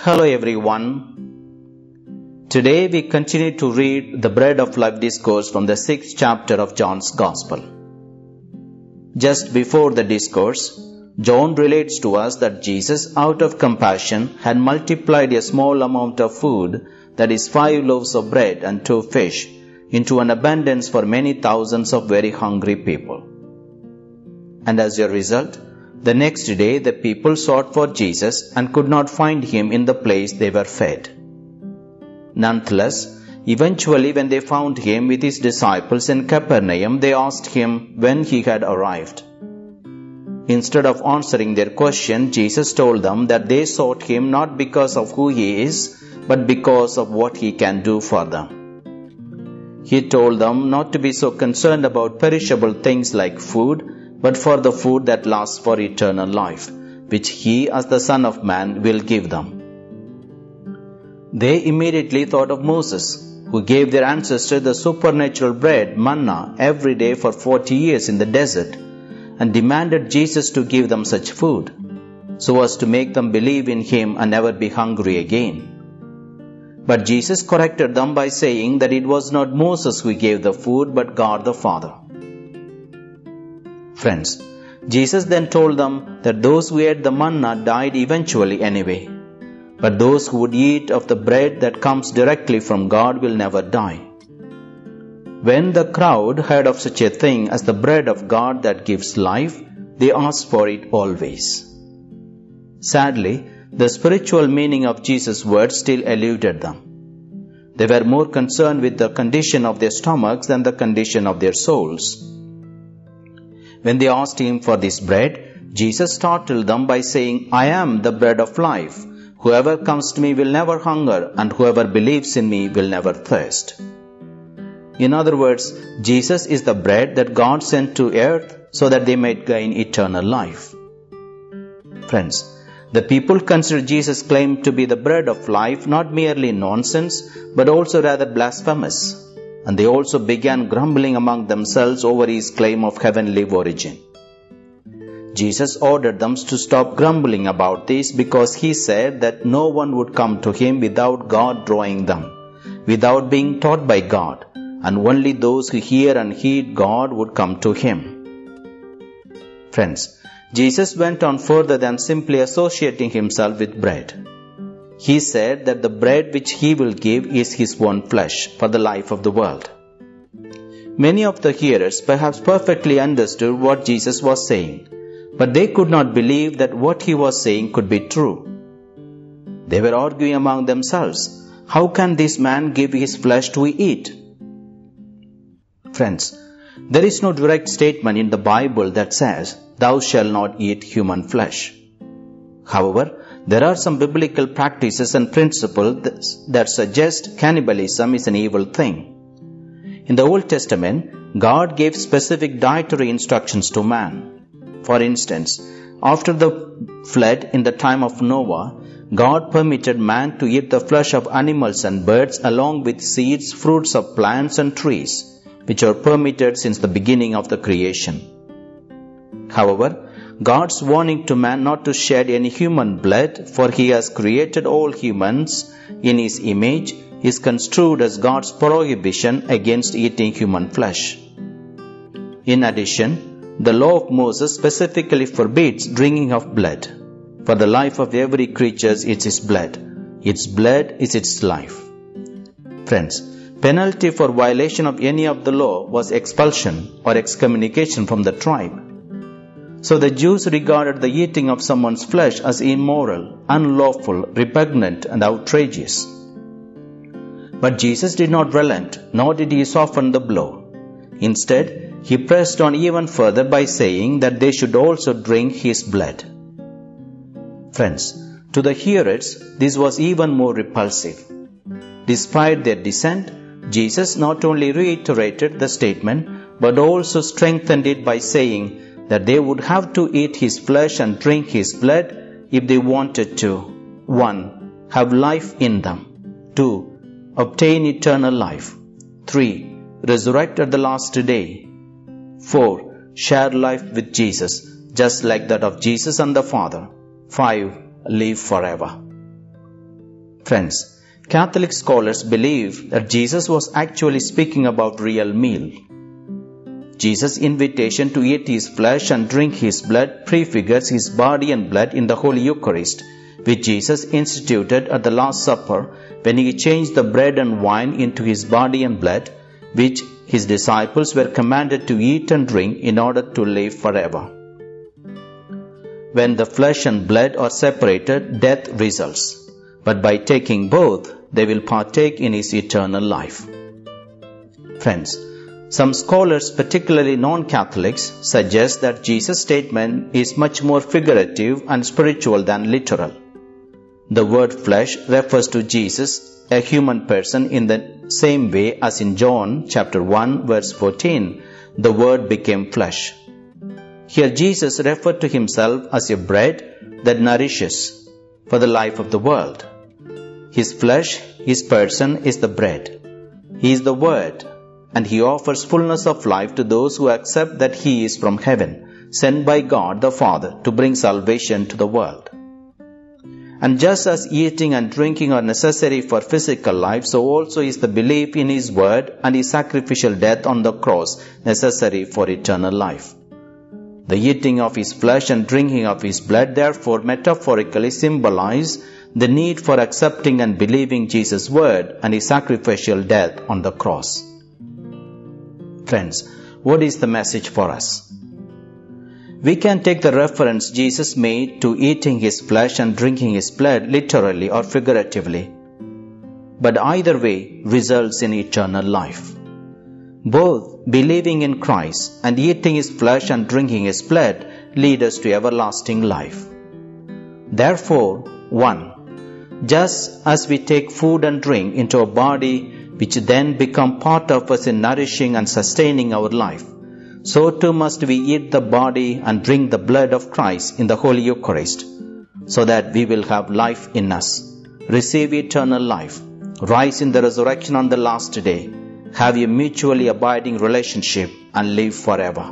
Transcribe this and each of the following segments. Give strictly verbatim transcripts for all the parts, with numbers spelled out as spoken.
Hello everyone. Today we continue to read the Bread of Life discourse from the sixth chapter of John's Gospel. Just before the discourse, John relates to us that Jesus, out of compassion, had multiplied a small amount of food, that is five loaves of bread and two fish, into an abundance for many thousands of very hungry people. And as a result, the next day the people sought for Jesus and could not find him in the place they were fed. Nonetheless, eventually when they found him with his disciples in Capernaum, they asked him when he had arrived. Instead of answering their question, Jesus told them that they sought him not because of who he is, but because of what he can do for them. He told them not to be so concerned about perishable things like food, but for the food that lasts for eternal life, which he as the Son of Man will give them. They immediately thought of Moses, who gave their ancestors the supernatural bread, manna, every day for forty years in the desert, and demanded Jesus to give them such food, so as to make them believe in him and never be hungry again. But Jesus corrected them by saying that it was not Moses who gave the food, but God the Father. Friends, Jesus then told them that those who ate the manna died eventually anyway, but those who would eat of the bread that comes directly from God will never die. When the crowd heard of such a thing as the bread of God that gives life, they asked for it always. Sadly, the spiritual meaning of Jesus' words still eluded them. They were more concerned with the condition of their stomachs than the condition of their souls. When they asked him for this bread, Jesus startled them by saying, "I am the bread of life. Whoever comes to me will never hunger, and whoever believes in me will never thirst." In other words, Jesus is the bread that God sent to earth so that they might gain eternal life. Friends, the people consider Jesus' claim to be the bread of life not merely nonsense, but also rather blasphemous. And they also began grumbling among themselves over his claim of heavenly origin. Jesus ordered them to stop grumbling about this because he said that no one would come to him without God drawing them, without being taught by God, and only those who hear and heed God would come to him. Friends, Jesus went on further than simply associating himself with bread. He said that the bread which he will give is his own flesh for the life of the world. Many of the hearers perhaps perfectly understood what Jesus was saying, but they could not believe that what he was saying could be true. They were arguing among themselves, "How can this man give his flesh to eat?" Friends, there is no direct statement in the Bible that says, "Thou shalt not eat human flesh." However, there are some biblical practices and principles that suggest cannibalism is an evil thing. In the Old Testament, God gave specific dietary instructions to man. For instance, after the flood in the time of Noah, God permitted man to eat the flesh of animals and birds along with seeds, fruits of plants and trees, which are permitted since the beginning of the creation. However, God's warning to man not to shed any human blood, for he has created all humans in his image, is construed as God's prohibition against eating human flesh. In addition, the law of Moses specifically forbids drinking of blood. For the life of every creature is its blood. Its blood is its life. Friends, penalty for violation of any of the law was expulsion or excommunication from the tribe. So the Jews regarded the eating of someone's flesh as immoral, unlawful, repugnant, and outrageous. But Jesus did not relent, nor did he soften the blow. Instead, he pressed on even further by saying that they should also drink his blood. Friends, to the hearers, this was even more repulsive. Despite their dissent, Jesus not only reiterated the statement, but also strengthened it by saying that they would have to eat his flesh and drink his blood if they wanted to one. Have life in them. two. Obtain eternal life. three. Resurrect at the last day. four. Share life with Jesus, just like that of Jesus and the Father. five. Live forever. Friends, Catholic scholars believe that Jesus was actually speaking about real meal. Jesus' invitation to eat his flesh and drink his blood prefigures his body and blood in the Holy Eucharist, which Jesus instituted at the Last Supper when he changed the bread and wine into his body and blood, which his disciples were commanded to eat and drink in order to live forever. When the flesh and blood are separated, death results. But by taking both, they will partake in his eternal life. Friends, some scholars, particularly non-Catholics, suggest that Jesus' statement is much more figurative and spiritual than literal. The word flesh refers to Jesus, a human person, in the same way as in John chapter one verse fourteen, the word became flesh. Here Jesus referred to himself as a bread that nourishes for the life of the world. His flesh, his person, is the bread. He is the Word, and he offers fullness of life to those who accept that he is from heaven, sent by God the Father to bring salvation to the world. And just as eating and drinking are necessary for physical life, so also is the belief in his word and his sacrificial death on the cross necessary for eternal life. The eating of his flesh and drinking of his blood therefore metaphorically symbolize the need for accepting and believing Jesus' word and his sacrificial death on the cross. Friends, what is the message for us? We can take the reference Jesus made to eating his flesh and drinking his blood literally or figuratively, but either way results in eternal life. Both believing in Christ and eating his flesh and drinking his blood lead us to everlasting life. Therefore, one, just as we take food and drink into our body, which then become part of us in nourishing and sustaining our life, so too must we eat the body and drink the blood of Christ in the Holy Eucharist, so that we will have life in us, receive eternal life, rise in the resurrection on the last day, have a mutually abiding relationship, and live forever.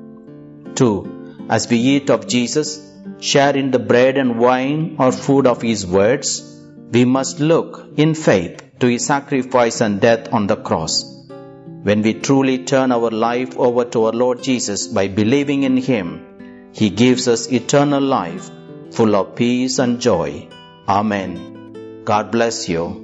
Two, as we eat of Jesus, share in the bread and wine or food of his words, we must look in faith to his sacrifice and death on the cross. When we truly turn our life over to our Lord Jesus by believing in him, he gives us eternal life, full of peace and joy. Amen. God bless you.